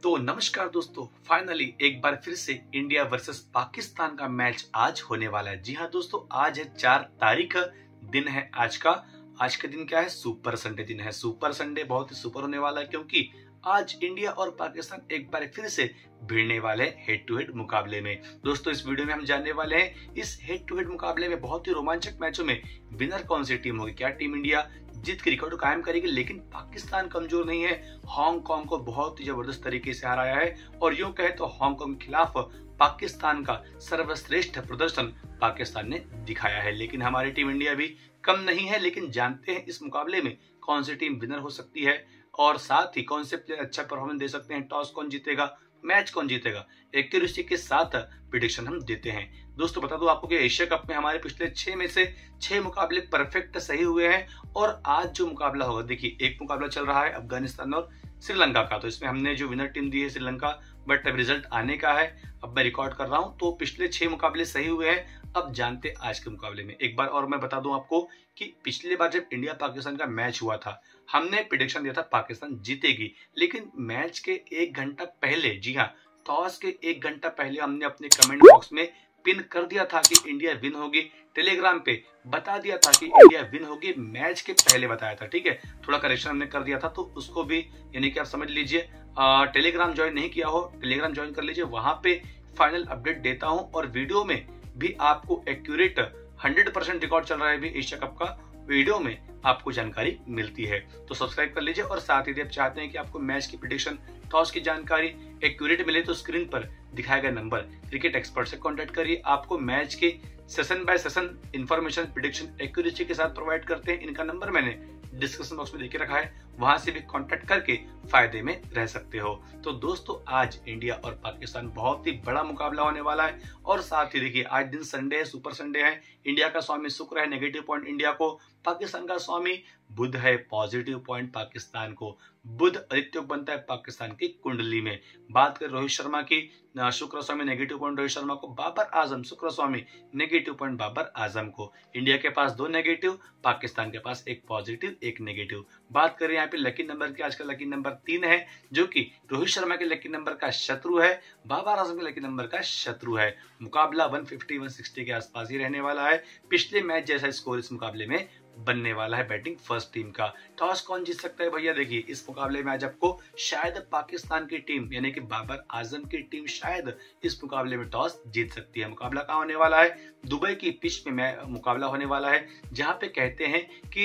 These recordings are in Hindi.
तो नमस्कार दोस्तों, फाइनली एक बार फिर से इंडिया वर्सेस पाकिस्तान का मैच आज होने वाला है। जी हाँ दोस्तों, आज है 4 तारीख, दिन है आज का। आज का दिन क्या है? सुपर संडे दिन है। सुपर संडे बहुत ही सुपर होने वाला है क्योंकि आज इंडिया और पाकिस्तान एक बार फिर से भिड़ने वाले हैं हेड टू हेड मुकाबले में। दोस्तों इस वीडियो में हम जानने वाले हैं इस हेड टू हेड मुकाबले में बहुत ही रोमांचक मैचों में विनर कौन सी टीम होगी। क्या टीम इंडिया जीत के रिकॉर्ड कायम करेगी? लेकिन पाकिस्तान कमजोर नहीं है, हांगकांग को बहुत ही जबरदस्त तरीके से हराया है और यूं कहे तो हांगकांग के खिलाफ पाकिस्तान का सर्वश्रेष्ठ प्रदर्शन पाकिस्तान ने दिखाया है। लेकिन हमारी टीम इंडिया भी कम नहीं है। लेकिन जानते हैं इस मुकाबले में कौन सी टीम विनर हो सकती है और साथ ही कौन से प्लेयर अच्छा परफॉर्मेंस दे सकते हैं, टॉस कौन जीतेगा, मैच कौन जीतेगा, एक्यूरेसी के साथ प्रेडिक्शन हम देते हैं। दोस्तों बता दूं आपको कि एशिया कप में हमारे पिछले 6 में से 6 मुकाबले परफेक्ट सही हुए हैं और आज जो मुकाबला होगा, देखिए एक मुकाबला चल रहा है अफगानिस्तान और श्रीलंका का, तो इसमें हमने जो विनर टीम दी है श्रीलंका, बट अब रिजल्ट आने का है। अब मैं रिकॉर्ड कर रहा हूं तो पिछले 6 मुकाबले सही हुए हैं। अब जानते आज के मुकाबले में एक बार और मैं बता दूं आपको कि पिछली बार जब इंडिया पाकिस्तान का मैच हुआ था हमने प्रेडिक्शन दिया था पाकिस्तान जीतेगी, लेकिन मैच के 1 घंटा पहले, जी हाँ टॉस के 1 घंटा पहले हमने अपने कमेंट बॉक्स में पिन कर दिया था कि इंडिया विन होगी। टेलीग्राम पे बता दिया था कि इंडिया विन होगी, मैच के पहले बताया था। ठीक है, थोड़ा करेक्शन हमने कर दिया था तो उसको भी यानी कि आप समझ लीजिए। टेलीग्राम ज्वाइन नहीं किया हो, टेलीग्राम ज्वाइन कर लीजिए, वहां पे फाइनल अपडेट देता हूं और वीडियो में भी आपको एक्यूरेट 100% रिकॉर्ड चल रहा है भी एशिया कप का, वीडियो में आपको जानकारी मिलती है। तो सब्सक्राइब कर लीजिए और साथ ही यदि आप चाहते हैं कि आपको मैच की प्रेडिक्शन, टॉस की जानकारी एक्यूरेट मिले तो स्क्रीन पर दिखाए गए नंबर क्रिकेट एक्सपर्ट से कांटेक्ट करिए। आपको मैच के session by session information, prediction accuracy के साथ प्रोवाइड करते हैं। इनका नंबर मैंने डिस्क्रिप्शन बॉक्स में देके रखा है, वहां से भी कांटेक्ट करके फायदे में रह सकते हो। तो दोस्तों आज इंडिया और पाकिस्तान बहुत ही बड़ा मुकाबला होने वाला है और साथ ही देखिए आज दिन संडे है, सुपर संडे है। इंडिया का स्वामी शुक्र है, नेगेटिव पॉइंट इंडिया को। पाकिस्तान का स्वामी बुध है, पॉजिटिव पॉइंट पाकिस्तान को। बुध आदित्य बनता है पाकिस्तान की कुंडली में। बात कर रोहित शर्मा की, शुक्र स्वामी नेगेटिव पॉइंट रोहित शर्मा को। बाबर आजम शुक्र स्वामी नेगेटिव पॉइंट बाबर आजम को। इंडिया के पास 2 नेगेटिव, पाकिस्तान के पास 1 पॉजिटिव 1 नेगेटिव। बात करें यहाँ पे लकी नंबर की, आज का लकी नंबर 3 है जो कि रोहित शर्मा के लकी नंबर का शत्रु है, बाबर आजम के लकी नंबर का शत्रु है। मुकाबला 150-160 के आसपास ही रहने वाला है। पिछले मैच जैसा स्कोर इस मुकाबले में बनने वाला है बैटिंग फर्स्ट टीम का। टॉस कौन जीत सकता है भैया? देखिए इस मुकाबले में आज आपको शायद पाकिस्तान की टीम यानी कि बाबर आजम की टीम शायद इस मुकाबले में टॉस जीत सकती है। मुकाबला कहाँ होने वाला है? दुबई की पिच में मुकाबला होने वाला है, जहां पे कहते हैं कि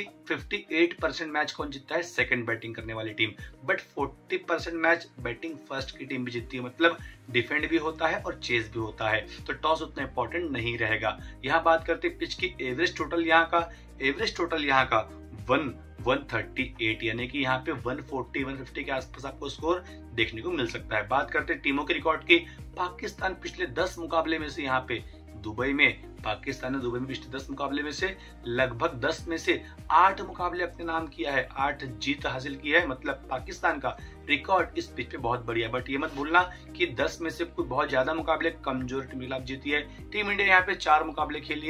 58% मैच कौन जीतता है? सेकंड बैटिंग करने वाली team, but 40% match batting first की टीम भी जीतती है। मतलब डिफेंड भी होता है और चेस भी होता है, तो टॉस उतना इंपॉर्टेंट नहीं रहेगा। यहाँ बात करते पिच की एवरेज टोटल, यहाँ का 138 यानी कि यहाँ पे 140-150 के आसपास आपको स्कोर देखने को मिल सकता है। बात करते हैं टीमों के रिकॉर्ड की, पाकिस्तान पिछले 10 मुकाबले में से यहाँ पे दुबई में, पाकिस्तान ने दुबई में पिछले 10 मुकाबले में से लगभग 10 में से 8 मुकाबले अपने नाम किया है, 8 जीत हासिल की है। मतलब पाकिस्तान का रिकॉर्ड इस पिच पे बहुत बढ़िया। बट ये मत भूलना कि 10 में से कोई बहुत ज्यादा मुकाबले कमजोर टीम के खिलाफ जीती है। टीम इंडिया यहाँ पे 6 मुकाबले खेली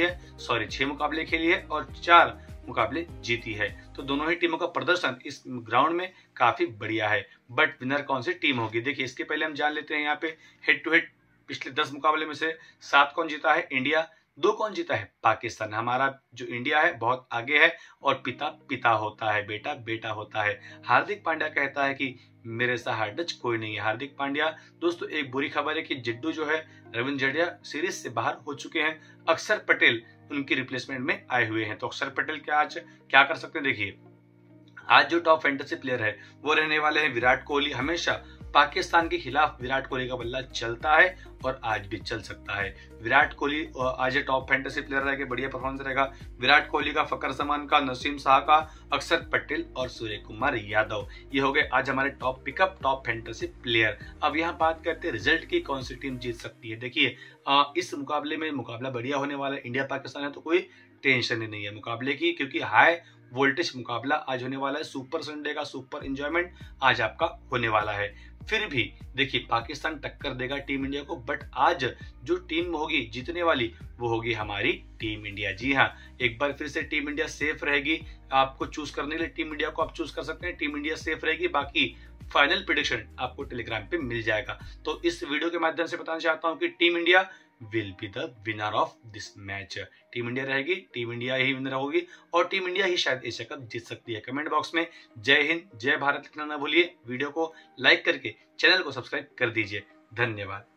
है और 4 मुकाबले जीती है। तो दोनों ही टीमों का प्रदर्शन इस ग्राउंड में काफी बढ़िया है। बट विनर कौन सी टीम होगी? देखिए इसके पहले हम जान लेते हैं यहाँ पे हेड टू हेड पिछले 10 मुकाबले में से 7 कौन जीता है? इंडिया। 2 कौन जीता है? पाकिस्तान। हमारा जो इंडिया है बहुत आगे है और पिता पिता होता है, बेटा बेटा होता है। हार्दिक पांड्या कहता है कि मेरे सहार डच कोई नहीं है। हार्दिक पांड्या। दोस्तों एक बुरी खबर है कि जिड्डू जो है रविंद्र जडेजा सीरीज से बाहर हो चुके हैं, अक्षर पटेल उनकी रिप्लेसमेंट में आए हुए हैं। तो अक्षर पटेल क्या कर सकते हैं? देखिए आज जो टॉप फैंटेसी प्लेयर है वो रहने वाले हैं विराट कोहली। हमेशा पाकिस्तान के खिलाफ विराट कोहली का बल्ला चलता है और आज भी चल सकता है। विराट कोहली आज टॉप फैंटेसी प्लेयर रहेगा, बढ़िया परफॉर्मेंस रहेगा। विराट कोहली का, फकर जमान का, नसीम शाह का, अक्षर पटेल और सूर्य कुमार यादव, ये हो गए आज हमारे top pickup, top fantasy player. अब यहाँ बात करते हैं रिजल्ट की, कौन सी टीम जीत सकती है। देखिए इस मुकाबले में मुकाबला बढ़िया होने वाला है। इंडिया पाकिस्तान है तो कोई टेंशन ही नहीं है मुकाबले की, क्योंकि हाई वोल्टेज मुकाबला आज होने वाला है। सुपर संडे का सुपर एंजॉयमेंट आज आपका होने वाला है। फिर भी देखिए पाकिस्तान टक्कर देगा टीम इंडिया को, बट आज जो टीम होगी जीतने वाली वो होगी हमारी टीम इंडिया। जी हाँ, एक बार फिर से टीम इंडिया सेफ रहेगी। आपको चूज करने के लिए टीम इंडिया को आप चूज कर सकते हैं, टीम इंडिया सेफ रहेगी। बाकी फाइनल प्रेडिक्शन आपको टेलीग्राम पे मिल जाएगा। तो इस वीडियो के माध्यम से बताना चाहता हूं कि team India will be the winner of this match. Team India रहेगी, टीम इंडिया ही विनर होगी और टीम इंडिया ही शायद एशिया कप जीत सकती है। कमेंट बॉक्स में जय हिंद, जय भारत लिखना ना भूलिए। वीडियो को लाइक करके चैनल को सब्सक्राइब कर दीजिए। धन्यवाद।